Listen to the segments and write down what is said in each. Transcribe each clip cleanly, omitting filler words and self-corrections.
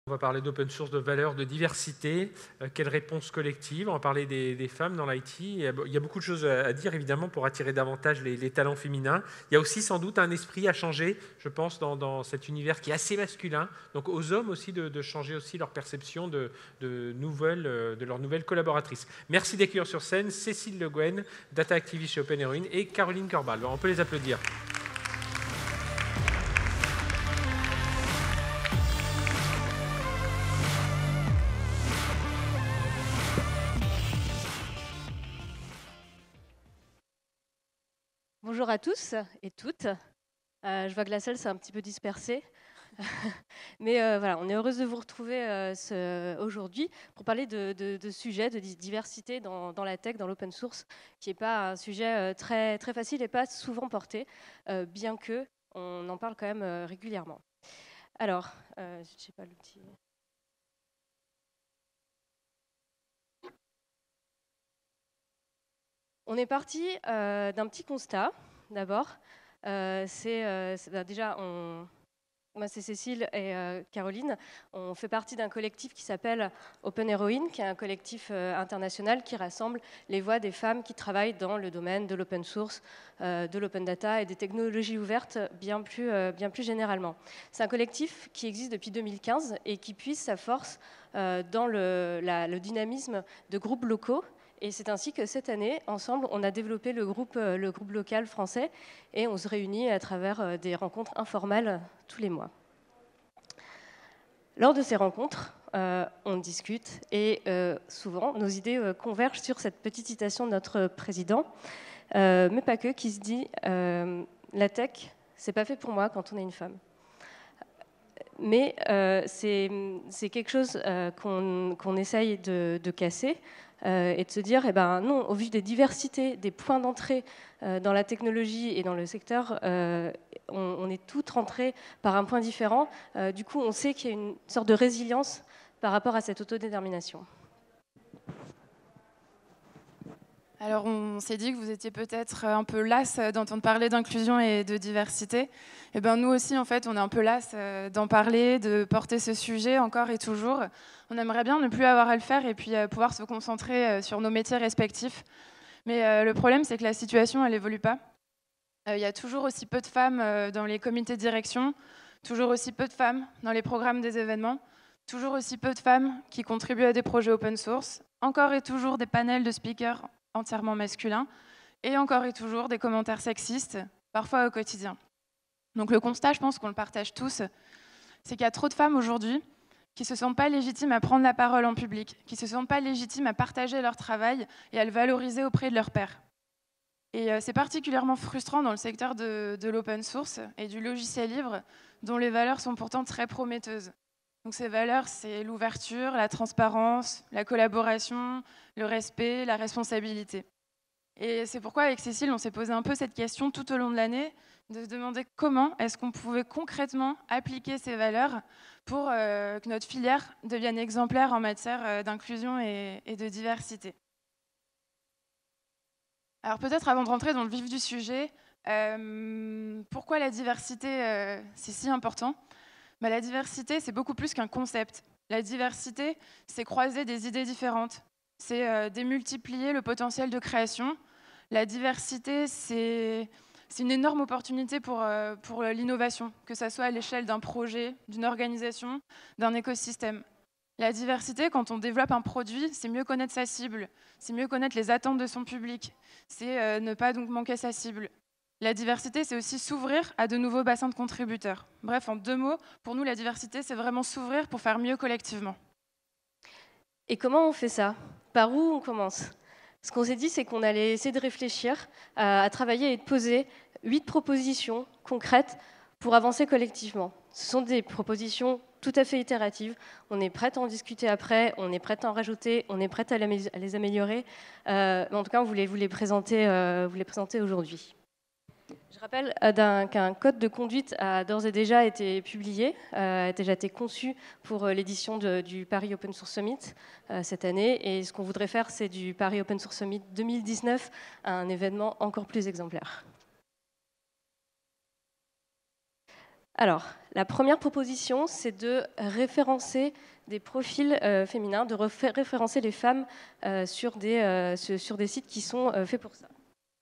On va parler d'open source, de valeurs, de diversité. Quelle réponse collective? On va parler des femmes dans l'IT. Il y a beaucoup de choses à dire, évidemment, pour attirer davantage les talents féminins. Il y a aussi sans doute un esprit à changer, je pense, dans cet univers qui est assez masculin. Donc aux hommes aussi de changer aussi leur perception de leurs nouvelles collaboratrices. Merci d'accueillir sur scène Cécile Le Guen, data activist chez Open Heroine, et Caroline Corbal. On peut les applaudir. Bonjour à tous et toutes. Je vois que la salle s'est un petit peu dispersée. Mais voilà, on est heureuse de vous retrouver aujourd'hui pour parler de sujets de diversité dans la tech, dans l'open source, qui n'est pas un sujet très, très facile et pas souvent porté, bien que on en parle quand même régulièrement. Alors, je sais pas l'outil. On est parti d'un petit constat, d'abord. Déjà, moi, c'est Cécile et Caroline. On fait partie d'un collectif qui s'appelle Open Heroine, qui est un collectif international qui rassemble les voix des femmes qui travaillent dans le domaine de l'open source, de l'open data et des technologies ouvertes bien plus généralement. C'est un collectif qui existe depuis 2015 et qui puise sa force dans le dynamisme de groupes locaux. Et c'est ainsi que cette année, ensemble, on a développé le groupe local français et on se réunit à travers des rencontres informelles tous les mois. Lors de ces rencontres, on discute et souvent nos idées convergent sur cette petite citation de notre président, mais pas que, qui se dit la tech, c'est pas fait pour moi quand on est une femme. Mais c'est quelque chose qu'on essaye de casser et de se dire, eh ben, non, au vu des diversités, des points d'entrée dans la technologie et dans le secteur, on est toutes rentrées par un point différent. Du coup, on sait qu'il y a une sorte de résilience par rapport à cette autodétermination. Alors, on s'est dit que vous étiez peut-être un peu las d'entendre parler d'inclusion et de diversité. Et ben, nous aussi, en fait, on est un peu las d'en parler, de porter ce sujet encore et toujours. On aimerait bien ne plus avoir à le faire et puis pouvoir se concentrer sur nos métiers respectifs. Mais le problème, c'est que la situation, elle évolue pas. Il y a toujours aussi peu de femmes dans les comités de direction, toujours aussi peu de femmes dans les programmes des événements, toujours aussi peu de femmes qui contribuent à des projets open source, encore et toujours des panels de speakers entièrement masculins, et encore et toujours des commentaires sexistes, parfois au quotidien. Donc le constat, je pense qu'on le partage tous, c'est qu'il y a trop de femmes aujourd'hui qui ne se sentent pas légitimes à prendre la parole en public, qui ne se sentent pas légitimes à partager leur travail et à le valoriser auprès de leurs pairs. Et c'est particulièrement frustrant dans le secteur de l'open source et du logiciel libre, dont les valeurs sont pourtant très prometteuses. Donc ces valeurs, c'est l'ouverture, la transparence, la collaboration, le respect, la responsabilité. Et c'est pourquoi avec Cécile, on s'est posé un peu cette question tout au long de l'année, de se demander comment est-ce qu'on pouvait concrètement appliquer ces valeurs pour que notre filière devienne exemplaire en matière d'inclusion et de diversité. Alors peut-être avant de rentrer dans le vif du sujet, pourquoi la diversité, c'est si important? La diversité, c'est beaucoup plus qu'un concept. La diversité, c'est croiser des idées différentes, c'est démultiplier le potentiel de création. La diversité, c'est une énorme opportunité pour l'innovation, que ce soit à l'échelle d'un projet, d'une organisation, d'un écosystème. La diversité, quand on développe un produit, c'est mieux connaître sa cible, c'est mieux connaître les attentes de son public, c'est ne pas donc manquer sa cible. La diversité, c'est aussi s'ouvrir à de nouveaux bassins de contributeurs. Bref, en 2 mots, pour nous, la diversité, c'est vraiment s'ouvrir pour faire mieux collectivement. Et comment on fait ça? Par où on commence? Ce qu'on s'est dit, c'est qu'on allait essayer de réfléchir, à travailler et de poser 8 propositions concrètes pour avancer collectivement. Ce sont des propositions tout à fait itératives. On est prête à en discuter après, on est prête à en rajouter, on est prête à les améliorer. Mais en tout cas, on voulait vous les présenter aujourd'hui. Je rappelle qu'un code de conduite a d'ores et déjà été publié, a déjà été conçu pour l'édition du Paris Open Source Summit cette année. Et ce qu'on voudrait faire, c'est du Paris Open Source Summit 2019 un événement encore plus exemplaire. Alors, la première proposition, c'est de référencer des profils féminins, de référencer les femmes sur des sites qui sont faits pour ça.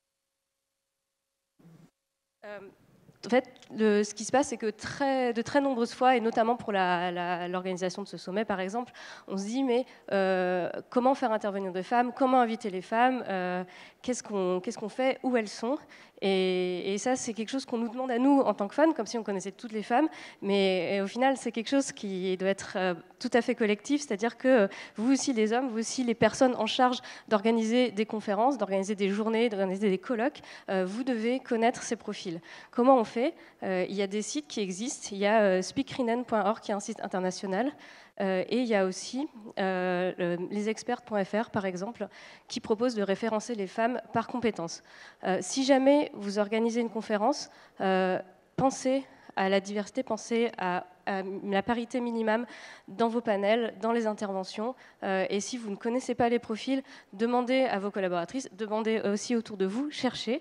En fait, ce qui se passe, c'est que de très nombreuses fois, et notamment pour l'organisation de ce sommet, par exemple, on se dit, mais comment faire intervenir des femmes, comment inviter les femmes, qu'est-ce qu'on fait, où elles sont. Et ça, c'est quelque chose qu'on nous demande à nous en tant que fans, comme si on connaissait toutes les femmes, mais au final, c'est quelque chose qui doit être tout à fait collectif, c'est-à-dire que vous aussi les hommes, vous aussi les personnes en charge d'organiser des conférences, d'organiser des journées, d'organiser des colloques, vous devez connaître ces profils. Comment on fait ? Il y a des sites qui existent, il y a speakrinen.org qui est un site international, et il y a aussi lesexperts.fr par exemple, qui propose de référencer les femmes par compétences. Si jamais vous organisez une conférence, pensez à la diversité, pensez à la parité minimum dans vos panels, dans les interventions. Et si vous ne connaissez pas les profils, demandez à vos collaboratrices, demandez aussi autour de vous, cherchez.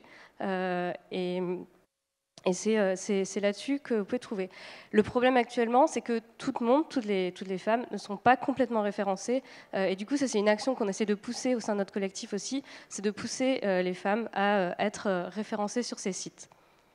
Et c'est là-dessus que vous pouvez trouver. Le problème actuellement, c'est que tout le monde, toutes les femmes, ne sont pas complètement référencées. Et du coup, ça, c'est une action qu'on essaie de pousser au sein de notre collectif aussi, c'est de pousser les femmes à être référencées sur ces sites.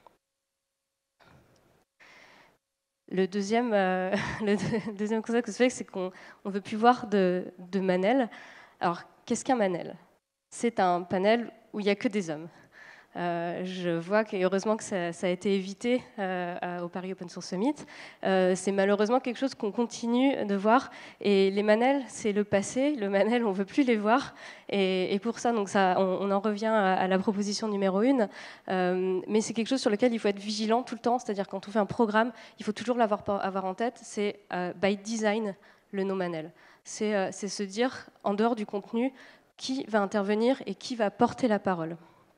Le deuxième constat que je fais, c'est qu'on ne veut plus voir de Manel. Alors, qu'est-ce qu'un Manel ? C'est un panel où il n'y a que des hommes. Je vois heureusement que ça a été évité au Paris Open Source Summit. C'est malheureusement quelque chose qu'on continue de voir. Et les Manel, c'est le passé. Le Manel, on ne veut plus les voir. Et pour ça, donc on en revient à la proposition numéro 1. Mais c'est quelque chose sur lequel il faut être vigilant tout le temps. C'est-à-dire quand on fait un programme, il faut toujours avoir en tête. C'est by design le no Manel. C'est se dire, en dehors du contenu, qui va intervenir et qui va porter la parole.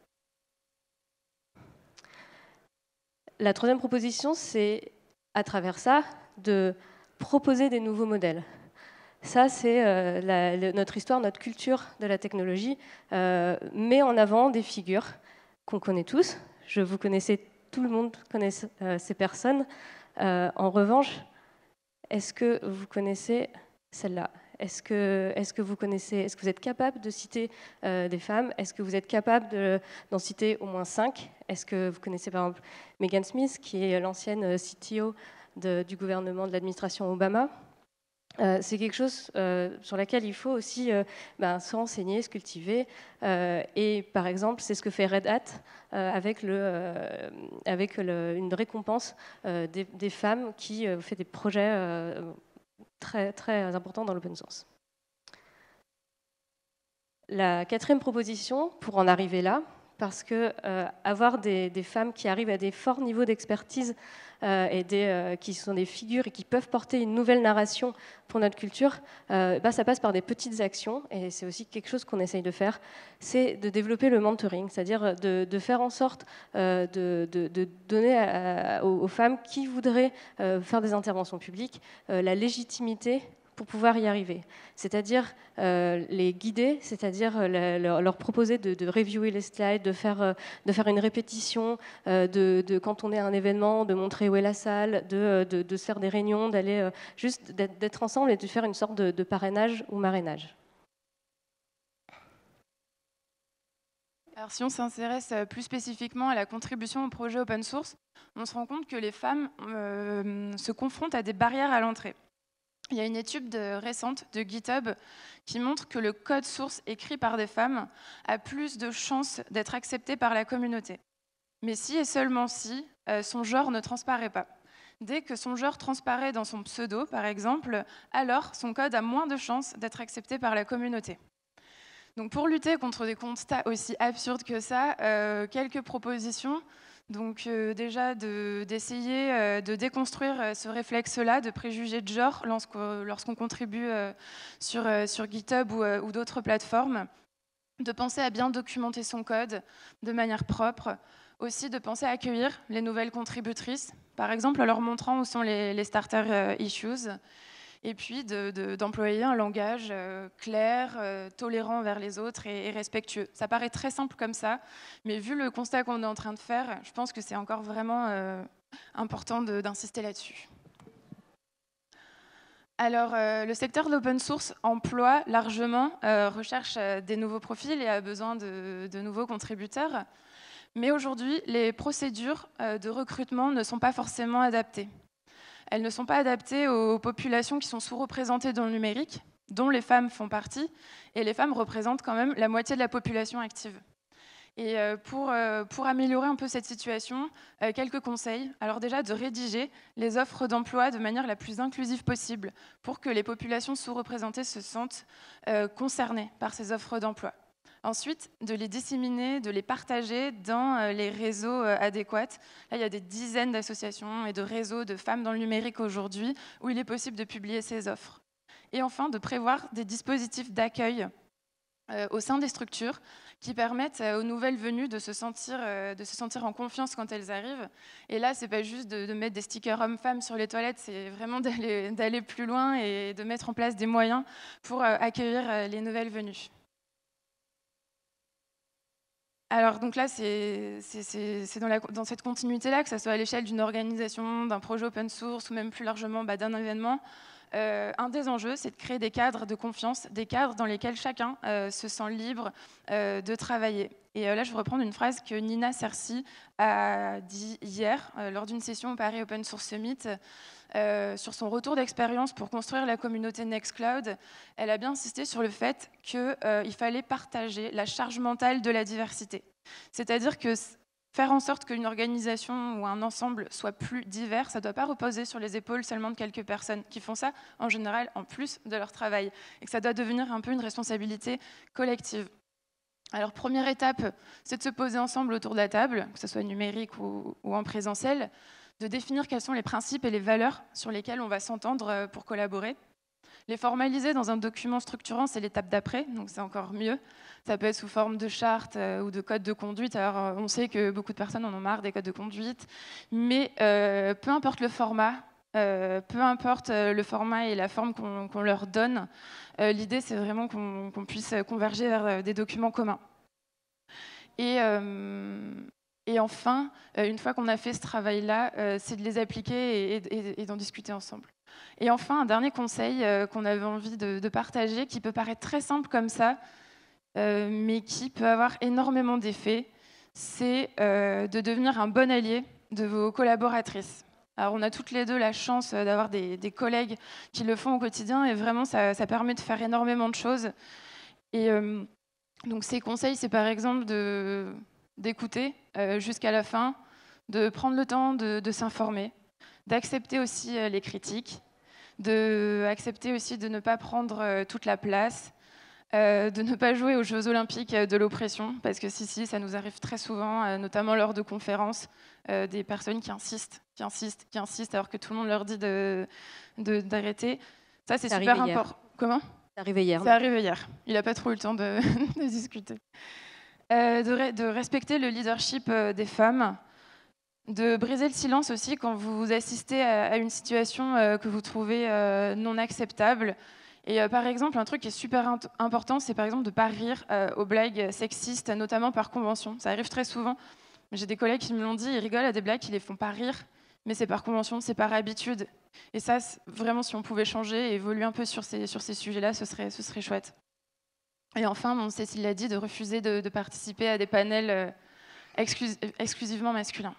La troisième proposition, c'est, à travers ça, de proposer des nouveaux modèles. Ça, c'est notre histoire, notre culture de la technologie, met en avant des figures qu'on connaît tous. Vous connaissez, tout le monde connaît ces personnes. En revanche, est-ce que vous connaissez celle-là ? Est-ce que vous êtes capable de citer des femmes ? Est-ce que vous êtes capable d'en citer au moins 5 ? Est-ce que vous connaissez par exemple Megan Smith, qui est l'ancienne CTO du gouvernement de l'administration Obama ? C'est quelque chose sur laquelle il faut aussi se renseigner, se cultiver. Et par exemple, c'est ce que fait Red Hat avec une récompense des femmes qui fait des projets très, très important dans l'open source. La quatrième proposition, pour en arriver là, parce que avoir des femmes qui arrivent à des forts niveaux d'expertise et qui sont des figures et qui peuvent porter une nouvelle narration pour notre culture, ça passe par des petites actions, et c'est aussi quelque chose qu'on essaye de faire, c'est de développer le mentoring, c'est-à-dire de faire en sorte de donner aux femmes qui voudraient faire des interventions publiques la légitimité pour pouvoir y arriver. C'est-à-dire les guider, c'est-à-dire leur proposer de reviewer les slides, de faire une répétition, quand on est à un événement, de montrer où est la salle, de se faire des réunions, d'aller juste d'être ensemble et de faire une sorte de parrainage ou marrainage. Alors, si on s'intéresse plus spécifiquement à la contribution au projet open source, on se rend compte que les femmes se confrontent à des barrières à l'entrée. Il y a une étude récente de GitHub qui montre que le code source écrit par des femmes a plus de chances d'être accepté par la communauté. Mais si et seulement si son genre ne transparaît pas. Dès que son genre transparaît dans son pseudo, par exemple, alors son code a moins de chances d'être accepté par la communauté. Donc pour lutter contre des constats aussi absurdes que ça, quelques propositions. Donc déjà d'essayer de déconstruire ce réflexe-là, de préjugés de genre lorsqu'on contribue sur GitHub ou d'autres plateformes, de penser à bien documenter son code de manière propre, aussi de penser à accueillir les nouvelles contributrices, par exemple en leur montrant où sont les starter issues, et puis d'employer un langage clair, tolérant vers les autres et respectueux. Ça paraît très simple comme ça, mais vu le constat qu'on est en train de faire, je pense que c'est encore vraiment important d'insister là-dessus. Alors, le secteur de l'open source emploie largement, recherche des nouveaux profils et a besoin de nouveaux contributeurs. Mais aujourd'hui, les procédures de recrutement ne sont pas forcément adaptées. Elles ne sont pas adaptées aux populations qui sont sous-représentées dans le numérique, dont les femmes font partie, et les femmes représentent quand même la moitié de la population active. Et pour améliorer un peu cette situation, quelques conseils. Alors déjà, de rédiger les offres d'emploi de manière la plus inclusive possible pour que les populations sous-représentées se sentent concernées par ces offres d'emploi. Ensuite, de les disséminer, de les partager dans les réseaux adéquats. Là, il y a des dizaines d'associations et de réseaux de femmes dans le numérique aujourd'hui où il est possible de publier ces offres. Et enfin, de prévoir des dispositifs d'accueil au sein des structures qui permettent aux nouvelles venues de se sentir en confiance quand elles arrivent. Et là, ce n'est pas juste de mettre des stickers hommes-femmes sur les toilettes, c'est vraiment d'aller plus loin et de mettre en place des moyens pour accueillir les nouvelles venues. Alors donc là, c'est dans cette continuité-là, que ce soit à l'échelle d'une organisation, d'un projet open source ou même plus largement d'un événement. Un des enjeux, c'est de créer des cadres de confiance, des cadres dans lesquels chacun se sent libre de travailler. Et là, je vais reprendre une phrase que Nina Cerci a dit hier lors d'une session au Paris Open Source Summit sur son retour d'expérience pour construire la communauté Nextcloud. Elle a bien insisté sur le fait qu'il fallait partager la charge mentale de la diversité. C'est-à-dire que faire en sorte qu'une organisation ou un ensemble soit plus divers, ça ne doit pas reposer sur les épaules seulement de quelques personnes qui font ça, en général, en plus de leur travail. Et que ça doit devenir un peu une responsabilité collective. Alors, première étape, c'est de se poser ensemble autour de la table, que ce soit numérique ou en présentiel, de définir quels sont les principes et les valeurs sur lesquels on va s'entendre pour collaborer. Les formaliser dans un document structurant, c'est l'étape d'après, donc c'est encore mieux. Ça peut être sous forme de charte ou de code de conduite. Alors, on sait que beaucoup de personnes en ont marre des codes de conduite, mais peu importe le format, et la forme qu'on leur donne, l'idée, c'est vraiment qu'on puisse converger vers des documents communs. Et enfin, une fois qu'on a fait ce travail-là, c'est de les appliquer et d'en discuter ensemble. Et enfin, un dernier conseil qu'on avait envie de partager, qui peut paraître très simple comme ça, mais qui peut avoir énormément d'effets, c'est de devenir un bon allié de vos collaboratrices. Alors, on a toutes les deux la chance d'avoir des collègues qui le font au quotidien, et vraiment, ça permet de faire énormément de choses. Et donc, ces conseils, c'est par exemple d'écouter jusqu'à la fin, de prendre le temps de s'informer, d'accepter aussi les critiques, d'accepter aussi de ne pas prendre toute la place, de ne pas jouer aux Jeux Olympiques de l'oppression, parce que si, ça nous arrive très souvent, notamment lors de conférences, des personnes qui insistent, alors que tout le monde leur dit d'arrêter. Ça, c'est super important. Comment ? C'est arrivé hier. C'est arrivé hier. Il n'a pas trop eu le temps de discuter. De respecter le leadership des femmes, de briser le silence aussi quand vous assistez à une situation que vous trouvez non acceptable. Et par exemple, un truc qui est super important, c'est par exemple de ne pas rire aux blagues sexistes, notamment par convention. Ça arrive très souvent. J'ai des collègues qui me l'ont dit, ils rigolent à des blagues qui ne les font pas rire, mais c'est par convention, c'est par habitude. Et ça, vraiment, si on pouvait changer et évoluer un peu sur ces sujets-là, ce serait chouette. Et enfin, Cécile l'a dit, de refuser de participer à des panels exclusivement masculins.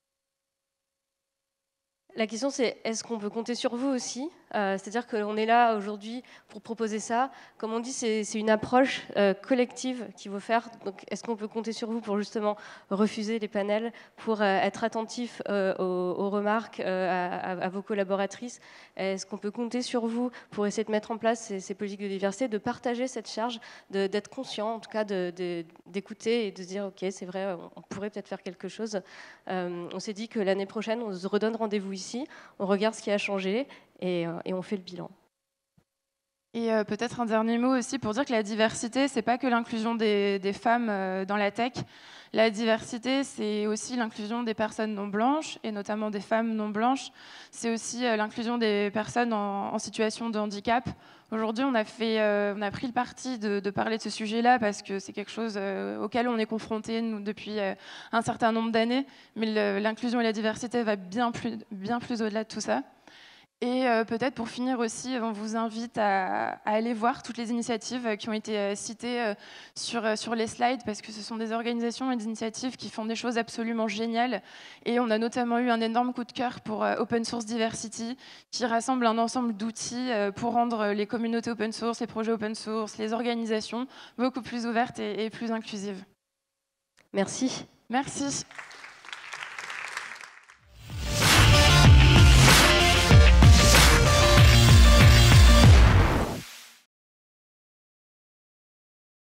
La question, c'est est-ce qu'on peut compter sur vous aussi ? C'est-à-dire qu'on est là aujourd'hui pour proposer ça. Comme on dit, c'est une approche collective qu'il faut faire. Donc, est-ce qu'on peut compter sur vous pour justement refuser les panels, pour être attentif aux remarques, à vos collaboratrices ? Est-ce qu'on peut compter sur vous pour essayer de mettre en place ces politiques de diversité, de partager cette charge, d'être conscient, en tout cas d'écouter et de se dire, OK, c'est vrai, on pourrait peut-être faire quelque chose. On s'est dit que l'année prochaine, on se redonne rendez-vous ici, on regarde ce qui a changé et on fait le bilan. Et peut-être un dernier mot aussi pour dire que la diversité, c'est pas que l'inclusion des femmes dans la tech. La diversité, c'est aussi l'inclusion des personnes non blanches, et notamment des femmes non blanches. C'est aussi l'inclusion des personnes en situation de handicap. Aujourd'hui, on a pris le parti de parler de ce sujet-là parce que c'est quelque chose auquel on est confronté nous, depuis un certain nombre d'années. Mais l'inclusion et la diversité va bien plus au-delà de tout ça. Et peut-être pour finir aussi, on vous invite à aller voir toutes les initiatives qui ont été citées sur les slides, parce que ce sont des organisations et des initiatives qui font des choses absolument géniales. Et on a notamment eu un énorme coup de cœur pour Open Source Diversity, qui rassemble un ensemble d'outils pour rendre les communautés open source, les projets open source, les organisations beaucoup plus ouvertes et plus inclusives. Merci. Merci.